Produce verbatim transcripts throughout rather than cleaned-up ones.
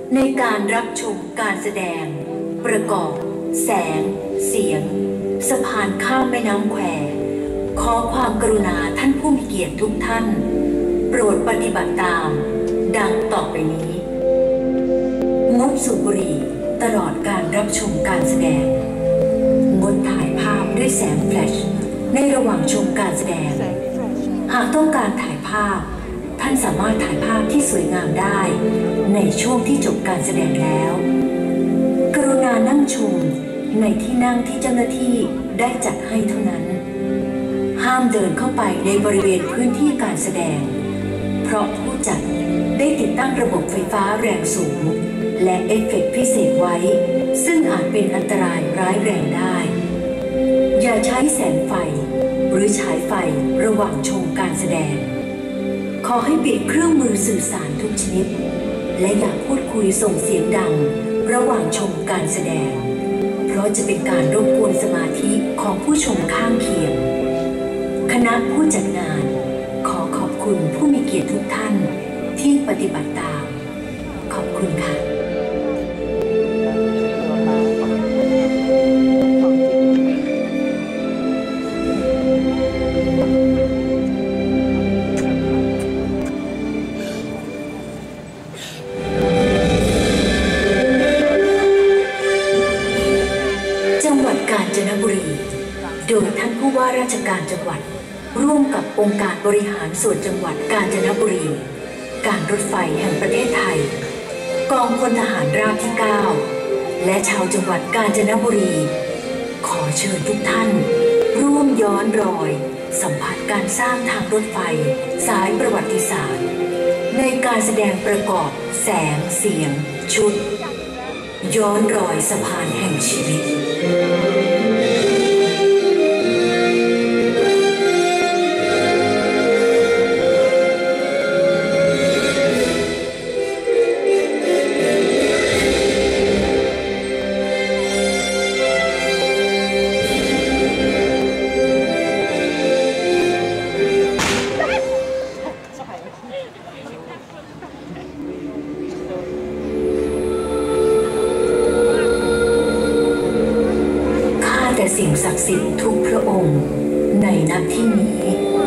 ในการรับชมการแสดงประกอบแสงเสียงสะพานข้ามแม่น้ำแควขอความกรุณาท่านผู้มีเกียรติทุกท่านโปรดปฏิบัติตามดังต่อไปนี้งดสูบบุหรี่ตลอดการรับชมการแสดงงดถ่ายภาพด้วยแสงแฟลชในระหว่างชมการแสดงหากต้องการถ่ายภาพท่านสามารถถ่ายภาพที่สวยงามได้ในช่วงที่จบการแสดงแล้วกรุณานั่งชมในที่นั่งที่เจ้าหน้าที่ได้จัดให้เท่านั้นห้ามเดินเข้าไปในบริเวณพื้นที่การแสดงเพราะผู้จัดได้ติดตั้งระบบไฟฟ้าแรงสูงและเอฟเฟกต์พิเศษไว้ซึ่งอาจเป็นอันตรายร้ายแรงได้อย่าใช้แสงไฟหรือฉายไฟระหว่างชมการแสดงขอให้ปิดเครื่องมือสื่อสารทุกชนิดและอย่าพูดคุยส่งเสียงดังระหว่างชมการแสดงเพราะจะเป็นการรบกวนสมาธิของผู้ชมข้างเคียงคณะผู้จัดงานขอขอบคุณผู้มีเกียรติทุกท่านที่ปฏิบัติตามขอบคุณค่ะจังหวัดกาญจนบุรีโดยท่านผู้ว่าราชการจังหวัดร่วมกับองค์การบริหารส่วนจังหวัดกาญจนบุรีการรถไฟแห่งประเทศไทยกองพลทหารราบที่เก้าและชาวจังหวัดกาญจนบุรีขอเชิญทุกท่านร่วมย้อนรอยสัมผัสการสร้างทางรถไฟสายประวัติศาสตร์ในการแสดงประกอบแสงเสียงชุดย้อนรอยสะพานแห่งชีวิตแต่สิ่งศักดิ์สิทธิ์ทุกพระองค์ในณที่นี้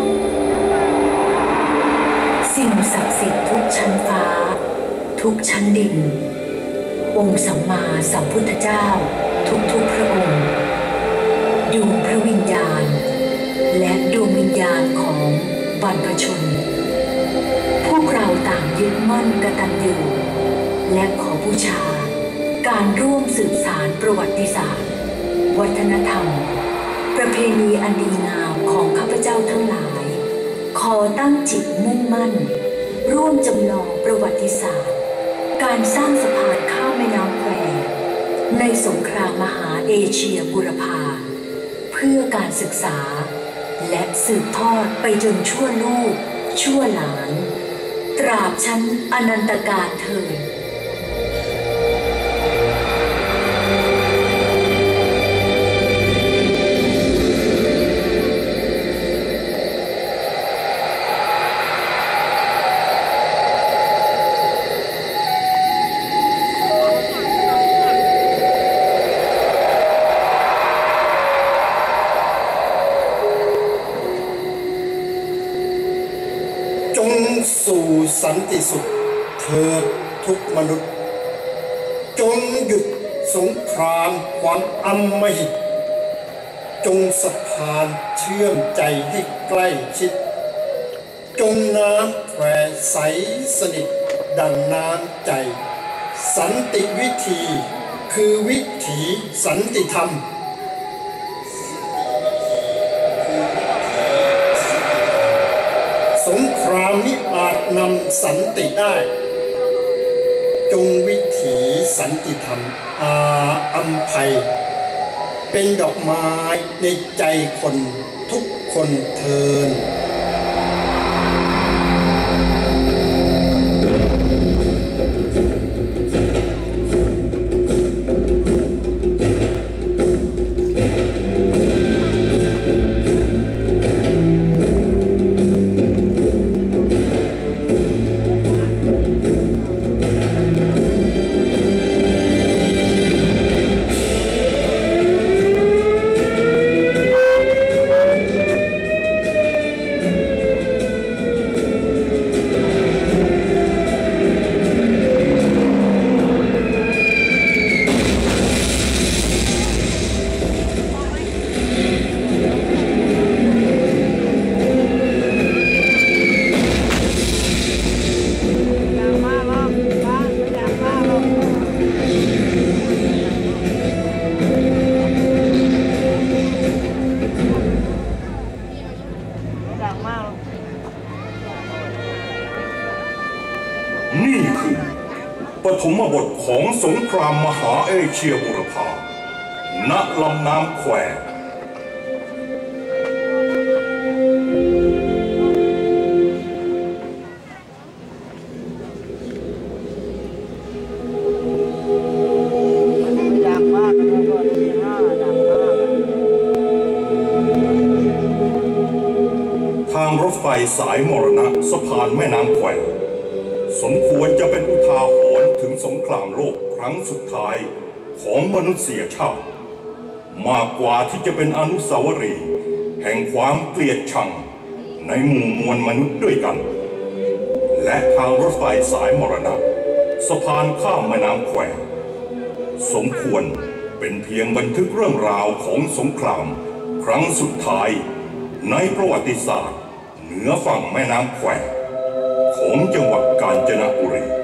สิ่งศักดิ์สิทธิ์ทุกชั้นฟ้าทุกชั้นดินองค์สัมมาสัมพุทธเจ้าทุกๆพระองค์ดวงพระวิญญาณและดวงวิญญาณของบรรพชนพวกเราต่างยึดมั่นกตัญญูและขอบูชาการร่วมสืบสานประวัติศาสตร์วัฒนธรรมประเพณีอันดีงามของข้าพเจ้าทั้งหลายขอตั้งจิตมุ่งมั่นร่วมจำลองประวัติศาสตร์การสร้างสะพานข้ามแม่น้ำแควในสงครามมหาเอเชียบูรพาเพื่อการศึกษาและสืบทอดไปจนชั่วลูกชั่วหลานตราบชั้นอนันตกาลเถิดสู่สันติสุขเถิดทุกมนุษย์จงหยุดสงครามความอำมหิตจงสะพานเชื่อมใจให้ใกล้ชิดจงน้ำแควใสสนิทดังน้ำใจสันติวิธีคือวิถีสันติธรรมสงครามมิอาจนำสันติได้จงวิถีสันติธรรมอาอัมภัยเป็นดอกไม้ในใจคนทุกคนเทินขนี่คือปฐมบทของสงครามมหาเอเชียบุรพาณลำน้ำแควทางรถไฟสายมรณะสะพานแม่น้ำแควสมควรจะเป็นอุทาหรณ์ถึงสงครามโลกครั้งสุดท้ายของมนุษยชาติมากกว่าที่จะเป็นอนุสาวรีย์แห่งความเกลียดชังในหมู่มวลมนุษย์ด้วยกันและทางรถไฟสายมรณะสะพานข้ามแม่น้ำแควสมควรเป็นเพียงบันทึกเรื่องราวของสงครามครั้งสุดท้ายในประวัติศาสตร์เหนือฝั่งแม่น้ำแควของจังหวัดกาญจนบุรี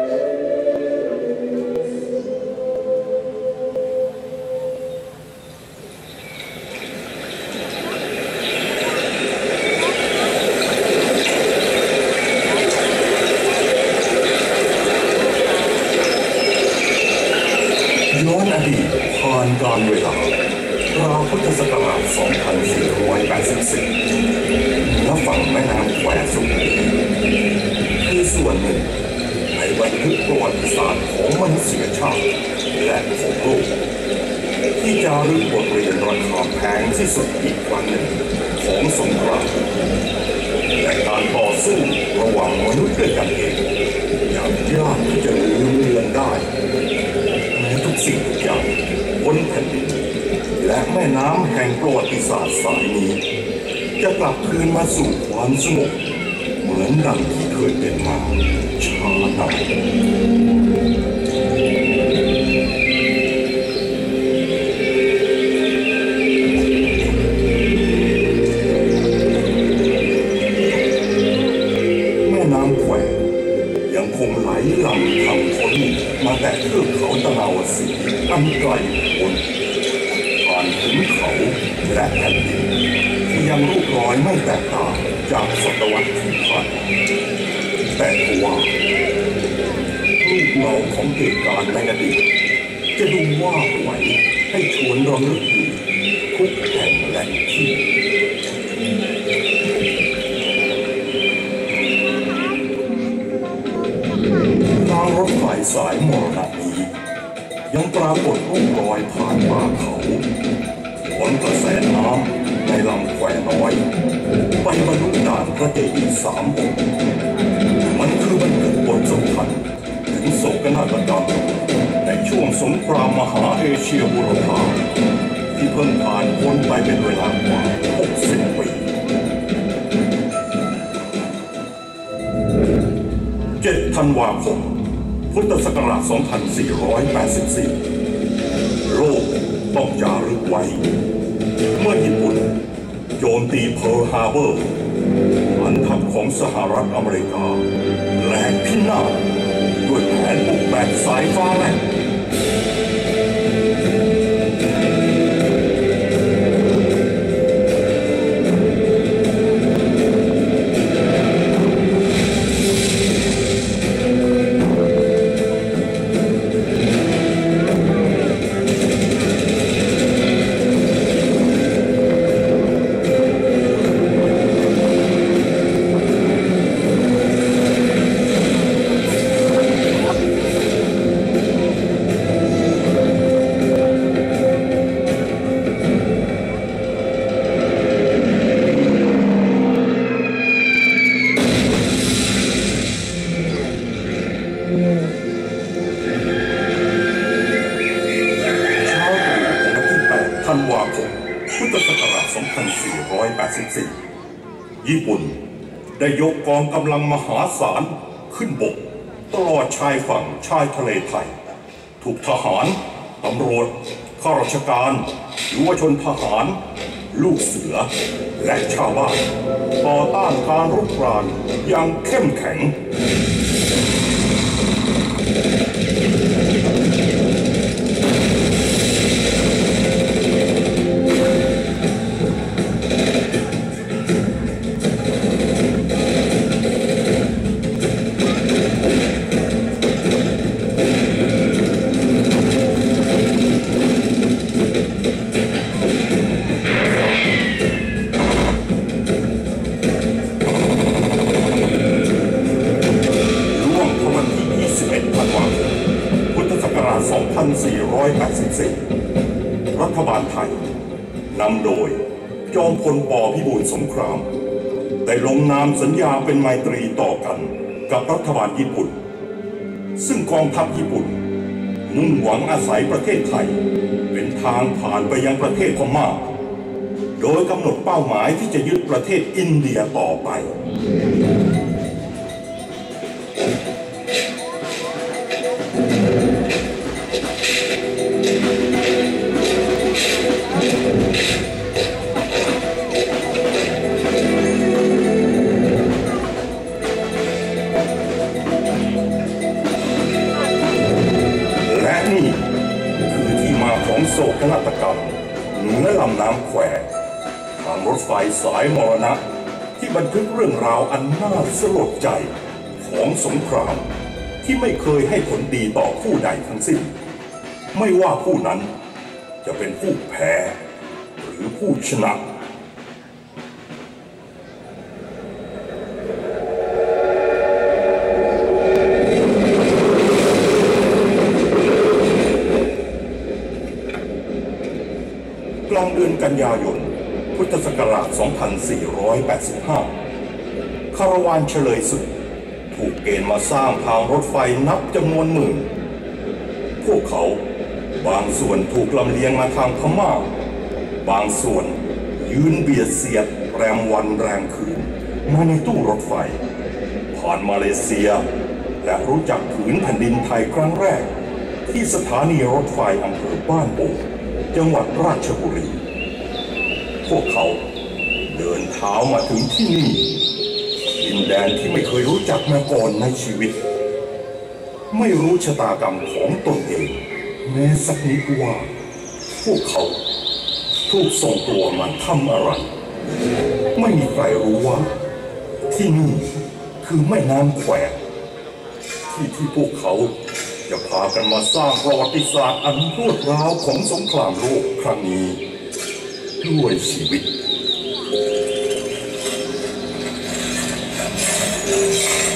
ย้อนอดีตผ่านกาลเวลาราวพุทธศักราช สองพันสี่ร้อยแปดสิบสี่ ณ ฝั่งแม่น้ำแควสุพรรณคือส่วนหนึ่งในบันทึกประวัติศาสตร์ของมนุษยชาติและของโลกที่จารึกบทเรียนราคาแพงที่สุดอีกครั้งหนึ่งของสงครามและการต่อสู้ระหว่างมนุษย์ด้วยกันเองอย่างยากที่จะลืมเลือนได้แม้ทุกสิ่งทุกอย่างบนแผ่นดินและแม่น้ำแห่งประวัติศาสตร์สายนี้จะกลับคืนมาสู่ความสงบเหมือนดังที่เคยเป็นมาช้านานแม่น้ำแควยังคงไหลหลั่งทำพ้นมาแต่เทือกเขาตะนาวศรีอันไกลโพ้นผ่านถึงเขาและแผ่นดินที่ยังรูปรอยไม่แตกต่างจากศตวรรษที่ผ่านแต่ทว่ารูปเงาของเหตุการณ์ในอดีตจะดูว่าไหวให้ชวนรำลึกอยู่ทุกแห่งและที่ทางรถไฟสายมรณะนี้ยังปรากฏร่องรอยผ่านป่าเขาบนกระแสน้ำในลำแควน้อยไปบรรลุด่านพระเจดีย์สามองค์มันคือบันทึกบทสำคัญถึงโศกนาฏกรรมในช่วงสงครามมหาเอเชียบุรพาที่เพิ่งผ่านพ้นไปเป็นเวลากว่าหกสิบปีเจ็ดธันวาคมพุทธศักราช สองพันสี่ร้อยแปดสิบสี่ โลกต้องจารึกไว้เมื่อญี่ปุ่นโจมตีเพิร์ลฮาร์เบอร์ฐานทัพของสหรัฐอเมริกาแหลกพินาศด้วยแผนบุกแบบสายฟ้าแลบธันวาคมพุทธศักราช สองพันสี่ร้อยแปดสิบสี่ ญี่ปุ่นได้ยกกองกำลังมหาศาลขึ้นบกตลอดชายฝั่งชายทะเลไทยถูกทหารตำรวจข้าราชการยุวชนทหารลูกเสือและชาวบ้านต่อต้านการรุกรานอย่างเข้มแข็ง ผสี่ร้อยแปดสิบสี่ รัฐบาลไทยนำโดยจอมพล ป.พิบูลสงครามได้ลงนามสัญญาเป็นไมตรีต่อกันกับรัฐบาลญี่ปุ่นซึ่งกองทัพญี่ปุ่นมุ่งหวังอาศัยประเทศไทยเป็นทางผ่านไปยังประเทศพม่าโดยกำหนดเป้าหมายที่จะยึดประเทศอินเดียต่อไปและนี่คือที่มาของโศกนาฏกรรมเหนือลำน้ำแควทางรถไฟสายมรณะที่บันทึกเรื่องราวอันน่าสลดใจของสงครามที่ไม่เคยให้ผลดีต่อผู้ใดทั้งสิ้นไม่ว่าผู้นั้นจะเป็นผู้แพ้หรือผู้ชนะกลางเดือนกันยายนพุทธศักราช สองพันสี่ร้อยแปดสิบห้า คาราวานเฉลยศึกถูกเกณฑ์มาสร้างทางรถไฟนับจำนวนหมื่นพวกเขาบางส่วนถูกลำเลียงมาทางพม่าบางส่วนยืนเบียดเสียดแรมวันแรมคืนมาในตู้รถไฟผ่านมาเลเซียและรู้จักผืนแผ่นดินไทยครั้งแรกที่สถานีรถไฟอำเภอบ้านโป่งจังหวัดราชบุรีพวกเขาเดินเท้ามาถึงที่นี่ดินแดนที่ไม่เคยรู้จักมาก่อนในชีวิตไม่รู้ชะตากรรมของตนเองแม้สักนิดว่าพวกเขาถูกส่งตัวมาทำอะไรไม่มีใครรู้ว่าที่นี่คือแม่น้ำแควที่ที่พวกเขาจะพากันมาสร้างประวัติศาสตร์อันรวดร้าวของสงครามโลกครั้งนี้ด้วยชีวิต